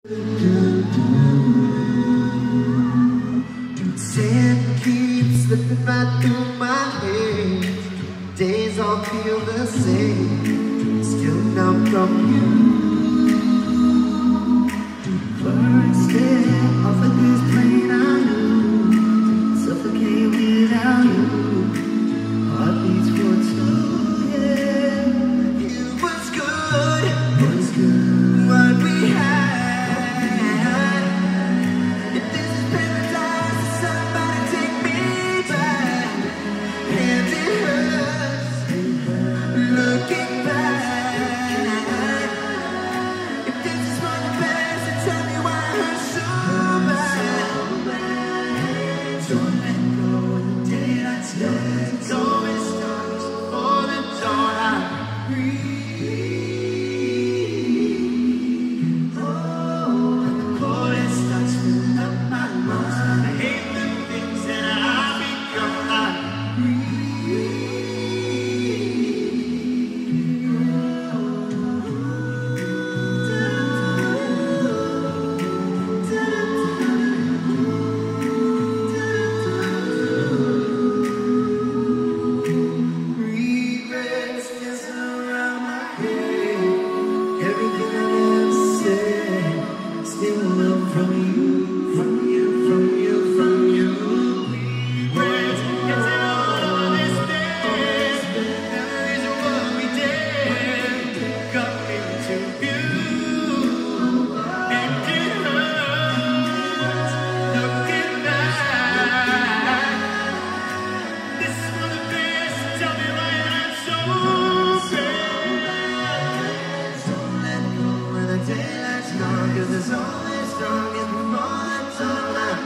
Sand keeps slipping right through my head. Days all feel the same. Still numb from you. First step off of this plane, I knew suffocate without you. Heartbeats for two, yeah. It was good, what we had. If this is paradise, somebody take me back. And it hurts, looking back. If this is for the best, then tell me why it hurts so bad. Don't let go when the daylight starts. It's always starts for the dawn. I breathe. Oh, and the chorus starts filling up my lungs. I hate the things that I become. I regrets just around my head. Everything I ever said, still love from you, from you, from you, from you. Regrets just all over this bed. Memories of what we did come into view, and it hurts looking back. This is for the best. Tell me why I'm so bad. Don't let go when the daylight's gone, 'cause it's always strong and before the dawn. I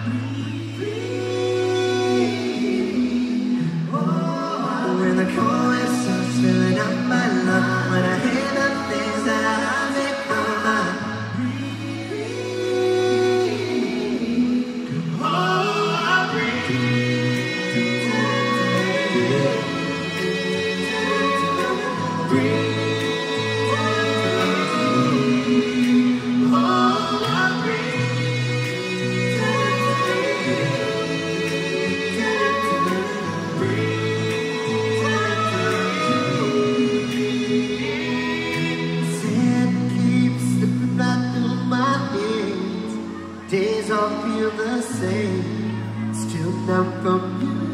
breathe. Oh, when the chorus starts filling up my lungs, when I hear the things that I become. I breathe. Oh, I breathe. Breathe. Oh, I Sand keeps slipping right through my hands. Days all feel the same. Still numb from you.